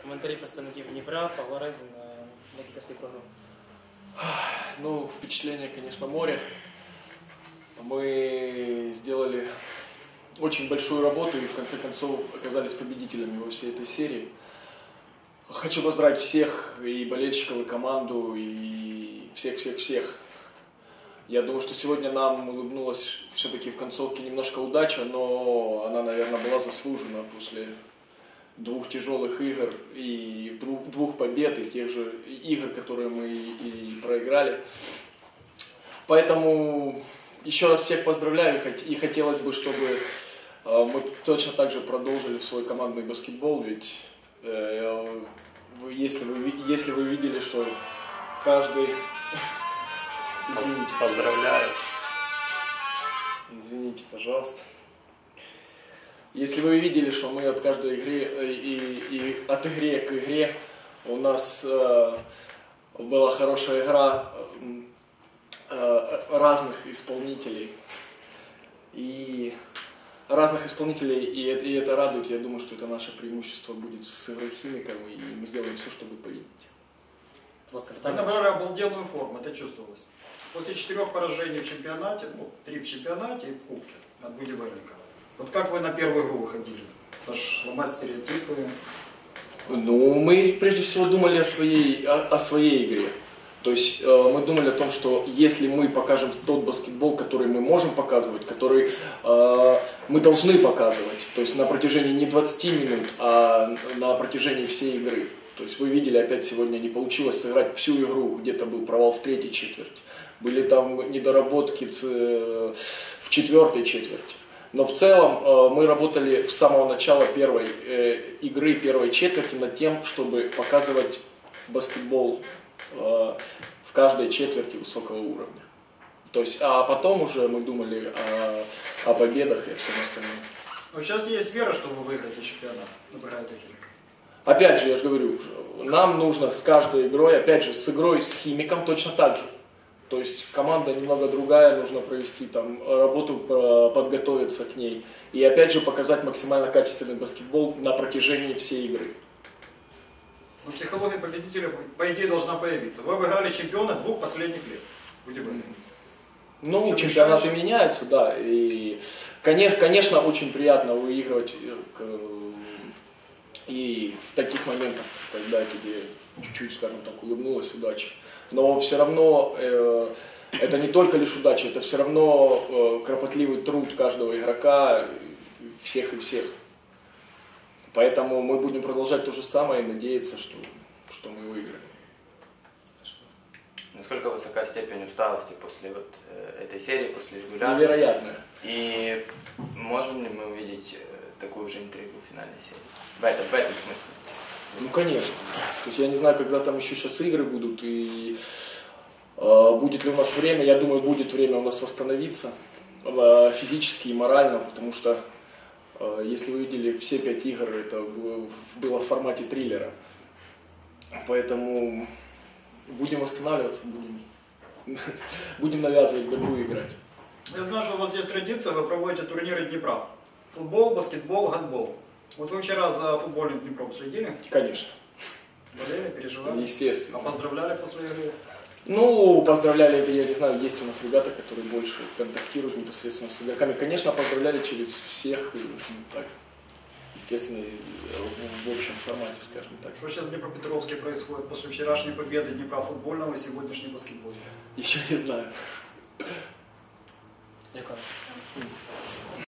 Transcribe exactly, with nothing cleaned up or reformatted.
Коментарі представників Дніпра, Павла Резина, декілька слів про гру. Ну, впечатление, конечно, море. Мы сделали очень большую работу и в конце концов оказались победителями во всей этой серии. Хочу поздравить всех, и болельщиков, и команду, и всех-всех-всех. Я думаю, что сегодня нам улыбнулась все-таки в концовке немножко удача, но она, наверное, была заслужена после двух тяжелых игр и двух, двух побед, и тех же игр, которые мы и проиграли. Поэтому еще раз всех поздравляю, и хотелось бы, чтобы мы точно так же продолжили свой командный баскетбол, ведь если вы, если вы видели, что каждый... Извините. Поздравляю. Извините, пожалуйста. Если вы видели, что мы от каждой игры и, и от игры к игре у нас э, была хорошая игра э, разных исполнителей и разных исполнителей, и, и это радует. Я думаю, что это наше преимущество будет с игрой Химиком, и мы сделаем все, чтобы победить. Вы набрали обалденную форму, это чувствовалось. После четырех поражений в чемпионате, ну, три в чемпионате и в кубке от Будивельникова. Вот как вы на первую игру выходили? Это ж ломать стереотипы. Ну, мы прежде всего думали о своей, о, о своей игре. То есть э, мы думали о том, что если мы покажем тот баскетбол, который мы можем показывать, который э, мы должны показывать, то есть на протяжении не двадцати минут, а на протяжении всей игры. То есть вы видели, опять сегодня не получилось сыграть всю игру, где-то был провал в третьей четверти. Были там недоработки в четвертой четверти. Но в целом мы работали с самого начала первой игры, первой четверти над тем, чтобы показывать баскетбол в каждой четверти высокого уровня. То есть, а потом уже мы думали о, о победах и о всем остальном. Но сейчас есть вера, что вы выиграете чемпионат, набирает Химик. Опять же, я же говорю, нам нужно с каждой игрой, опять же, с игрой с Химиком точно так же. То есть команда немного другая, нужно провести там работу, подготовиться к ней. И опять же показать максимально качественный баскетбол на протяжении всей игры. Но психология победителя, по идее, должна появиться. Вы обыграли чемпиона двух последних лет. Mm-hmm. Ну, Что чемпионаты мешаешь? Меняются, да. И, конечно, конечно, очень приятно выигрывать и в таких моментах, когда тебе чуть-чуть, скажем так, улыбнулась удача. Но все равно э, это не только лишь удача, это все равно э, кропотливый труд каждого игрока, всех и всех. Поэтому мы будем продолжать то же самое и надеяться, что, что мы выиграем. Насколько высока степень усталости после вот, э, этой серии, после регулярной? Невероятная. И можем ли мы увидеть э, такую же интригу в финальной серии? В этом, в этом смысле? Ну, конечно. То есть я не знаю, когда там еще сейчас игры будут и э, будет ли у нас время. Я думаю, будет время у нас восстановиться э, физически и морально, потому что, э, если вы видели все пять игр, это было, было в формате триллера. Поэтому будем восстанавливаться, будем, будем навязывать борьбу и играть. Я знаю, что у вас есть традиция, вы проводите турниры Днепра. Футбол, баскетбол, гандбол. Вот вы вчера за футбольным Днепром следили? Конечно. Болели, переживали? Естественно. А поздравляли после игры? Ну, поздравляли, я не знаю, есть у нас ребята, которые больше контактируют непосредственно с игроками. Конечно, поздравляли через всех, ну, так, естественно, в общем формате, скажем так. Что сейчас в Днепропетровске происходит после вчерашней победы Днепра футбольного и сегодняшней баскетбольного? Еще не знаю. Дякую.